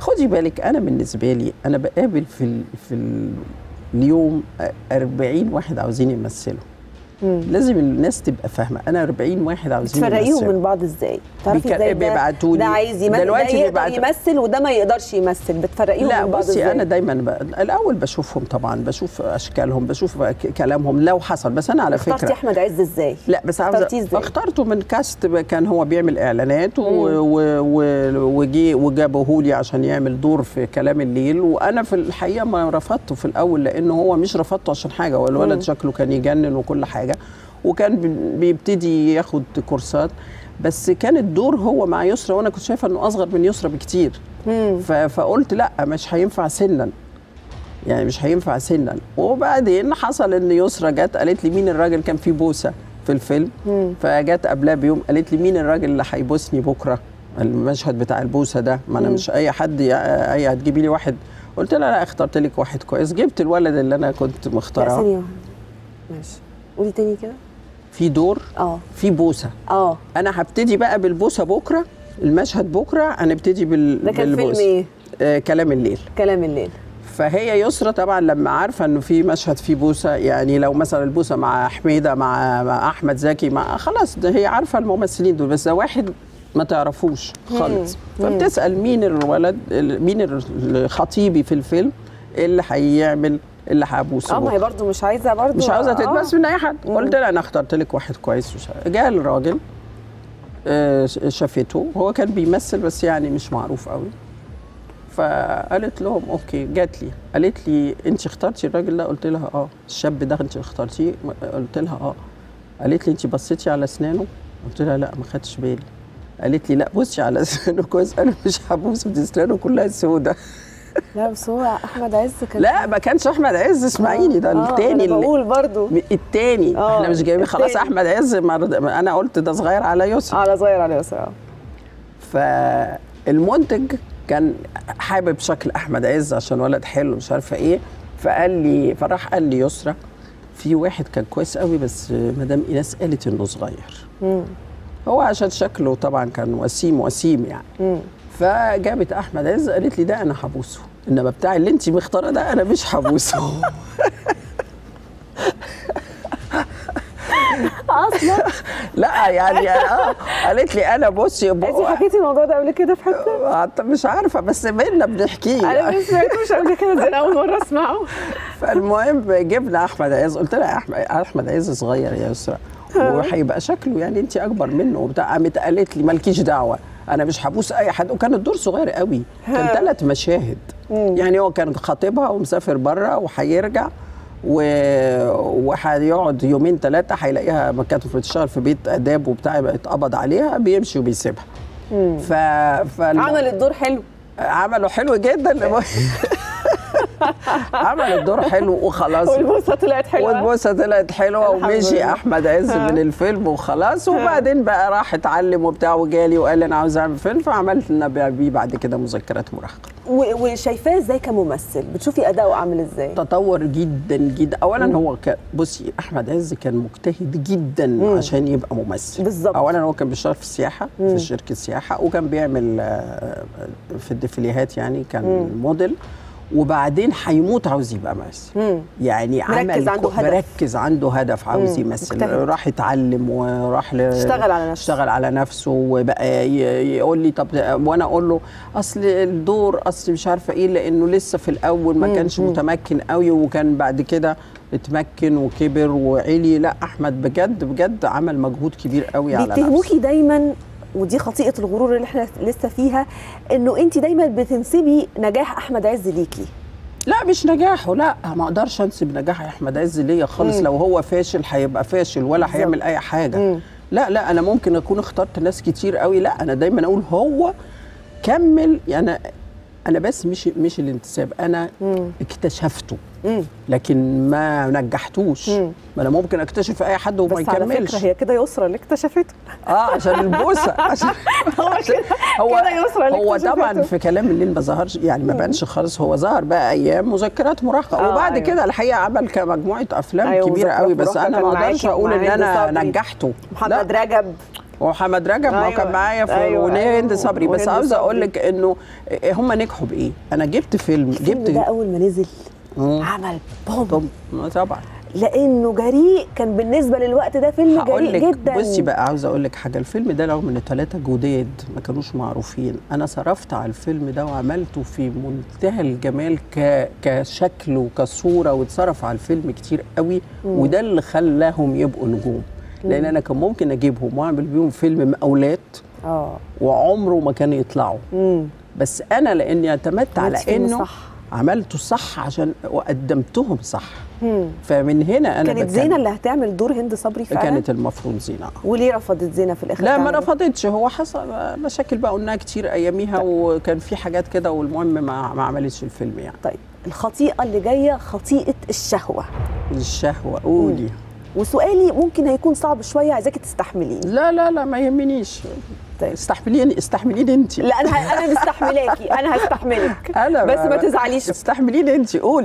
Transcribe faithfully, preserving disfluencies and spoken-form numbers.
خدي بالك انا بالنسبه لي انا بقابل في ال في ال اليوم أربعين واحد عاوزين يمثلوا. مم. لازم الناس تبقى فاهمه انا أربعين واحد عاوزين يمثلوا. تفرقيهم من بعض ازاي؟ تعرفي ازاي بيبعتوا لي ده عايز يمثل، ده يقدر يمثل وده ما يقدرش يمثل، بتفرقيهم من بعض ازاي؟ لا بصي انا دايما ب... الاول بشوفهم طبعا، بشوف اشكالهم، بشوف كلامهم لو حصل. بس انا على فكره اخترتي احمد عز ازاي؟ لا بس اخترتيه ازاي؟ اخترته من كاست كان هو بيعمل اعلانات وجي وجابوه لي عشان يعمل دور في كلام الليل، وانا في الحقيقه ما رفضته في الاول لانه هو مش رفضته عشان حاجه، هو الولد شكله كان يجنن وكل حاجه، وكان بيبتدي ياخد كورسات، بس كان الدور هو مع يسرا وانا كنت شايفه انه اصغر من يسرا بكتير. فقلت لا مش هينفع سنا، يعني مش هينفع سنا. وبعدين حصل ان يسرا جت قالت لي مين الراجل، كان في بوسه في الفيلم، فجت قبلها بيوم قالت لي مين الراجل اللي هيبوسني بكره، المشهد بتاع البوسه ده، ما انا مش اي حد، اي هتجيبي لي واحد. قلت لها لا اخترت لك واحد كويس، جبت الولد اللي انا كنت مختاراه. ثانيه ماشي قولي تاني كده. في دور اه في بوسه اه انا هبتدي بقى بالبوسه بكره، المشهد بكره هنبتدي بال ده كان فيلم ايه؟ آه كلام الليل. كلام الليل. فهي يسرا طبعا لما عارفه انه في مشهد فيه بوسه، يعني لو مثلا البوسه مع حميده مع, مع احمد زكي مع خلاص ده هي عارفه الممثلين دول، بس ده واحد ما تعرفوش خالص. فبتسال مين الولد، مين خطيبي في الفيلم اللي هيعمل اللي هبوسه. اه ما هي برضه مش عايزه برضه مش عاوزه تتبس من اي حد. قلت لها انا اخترت لك واحد كويس. جاء الراجل شافته، هو كان بيمثل بس يعني مش معروف قوي، فقالت لهم اوكي. جات لي قالت لي انت اخترتي الراجل ده؟ قلت لها اه. الشاب ده انت اخترتيه؟ قلت لها اه. قالت لي انت بصيتي على اسنانه؟ قلت لها لا ما خدتش بالي. قالت لي لا بصي على اسنانه كويس. انا مش هبوس، دي اسنانه كلها سودة. لا بس هو احمد عز كان، لا ما كانش احمد عز، اسمعيني ده آه التاني. انا بقول برضه التاني آه احنا مش جايبين خلاص احمد عز. انا قلت ده صغير على يسرا. على صغير على يسرا. فالمنتج كان حابب شكل احمد عز عشان ولد حلو مش عارفه ايه، فقال لي فراح قال لي يسرا في واحد كان كويس قوي بس مدام ايناس قالت انه صغير. مم. هو عشان شكله طبعا كان وسيم وسيم يعني. مم. فجابت احمد عز قالت لي ده انا هبوسه، انما بتاع اللي انت مختاره ده انا مش هبوسه. اصلا لا يعني اه قالت لي انا بصي. انت حكيتي الموضوع ده قبل كده في حته؟ مش عارفه بس بينا بنحكيه. انا ما سمعتوش قبل كده، ده انا اول مره اسمعه. فالمهم جبنا احمد عز، قلت لها احمد احمد عز صغير يا يسرا وهيبقى شكله يعني انت اكبر منه وبتاع. قامت قالت لي مالكيش دعوه انا مش هبوس اي حد. وكان الدور صغير قوي، كان ثلاث مشاهد. مم. يعني هو كان خاطبها ومسافر بره وهيرجع وهيقعد يومين ثلاثه، هيلاقيها ما كانت بتشتغل في بيت اداب وبتاع اتقبض عليها، بيمشي وبيسيبها. ف... فالم... عمل الدور حلو، عمله حلو جدا. عمل الدور حلو وخلاص، والبوسه طلعت حلوه والبوسه طلعت حلوه ومشي احمد عز من الفيلم وخلاص. وبعدين بقى راح اتعلم وبتاع وجالي وقال لي انا عاوز اعمل فيلم، فعملت لنا بيه بعد كده مذكرات مراهقه. وشايفاه ازاي كممثل؟ بتشوفي اداؤه عامل ازاي؟ تطور جدا جدا. اولا مم. هو ك... بصي احمد عز كان مجتهد جدا مم. عشان يبقى ممثل. بالظبط. اولا هو كان بيشتغل في السياحه، مم. في شركه سياحه، وكان بيعمل في الديفيليهات يعني كان مم. موديل. وبعدين هيموت عاوز يبقى ممثل، يعني مركز عمل عنده هدف، مركز عنده هدف عاوز يمثل. راح يتعلم وراح ل... اشتغل على نفسه اشتغل على نفسه وبقى يقول لي طب، وانا اقول له اصل الدور اصل مش عارفه ايه، لانه لسه في الاول ما كانش مم. متمكن قوي، وكان بعد كده اتمكن وكبر وعلي. لا احمد بجد بجد عمل مجهود كبير قوي على نفسه. بيتهموكي دايما، ودي خطيئه الغرور اللي احنا لسه فيها، انه انت دايما بتنسبي نجاح احمد عز ليكي. لا مش نجاحه، لا ما اقدرش انسب نجاح احمد عز ليا خالص. مم. لو هو فاشل هيبقى فاشل ولا هيعمل اي حاجه. مم. لا لا انا ممكن اكون اخترت ناس كتير قوي، لا انا دايما اقول هو كمل. يعني انا بس مش مش الانتساب، انا مم. اكتشفته، مم. لكن ما نجحتوش. مم. ما انا ممكن اكتشف اي حد وما يكملش. بس على فكره هي كده يسرا اللي اكتشفته. اه عشان البوسه. عشان هو كده هو يسرا اللي هو طبعا في كلام الليل ما ظهرش يعني، ما بانش خالص. هو ظهر بقى ايام مذكرات مراهقه، آه وبعد أيوة. كده الحقيقه عمل كمجموعه افلام أيوة كبيره قوي، بس انا ما اقدرش اقول ان انا نجحته. محمد رجب ومحمد رجب ما أيوة. كان معايا في أيوة. ونيا أيوة. هند صبري. بس وهند عاوزه اقول صبري. لك انه هم نجحوا بايه؟ انا جبت فيلم الفيلم جبت ده اول ما نزل مم. عمل بوم، طب طبعا لانه جريء، كان بالنسبه للوقت ده فيلم هقول جريء لك جدا. بصي بقى، عاوزه اقول لك حاجه، الفيلم ده رغم ان ثلاثه جداد ما كانوش معروفين، انا صرفت على الفيلم ده وعملته في منتهى الجمال ك... كشكل وكصوره، واتصرف على الفيلم كتير قوي. مم. وده اللي خلاهم يبقوا نجوم، لان انا كان ممكن اجيبهم واعمل بيهم فيلم مقاولات اه وعمره ما كانوا يطلعوا. مم. بس انا لاني اعتمدت على انه صح. عملته صح عشان وقدمتهم صح. مم. فمن هنا انا كانت زينه اللي هتعمل دور هند صبري فعلا؟ كانت المفروض زينه. وليه رفضت زينه في الاخر؟ لا ما رفضتش، هو حصل مشاكل بقى قلناها كتير اياميها. طيب. وكان في حاجات كده، والمهم ما, ما عملتش الفيلم يعني. طيب الخطيئه اللي جايه خطيئه الشهوه. الشهوه قولي. وسؤالي ممكن هيكون صعب شويه، عايزاكي تستحمليني. لا لا لا ما يهمنيش. طيب. استحمليني استحمليني انت. لا انا انا مستحملاكي، انا هستحملك. انا بس ما تزعليش. استحمليني انت قولي.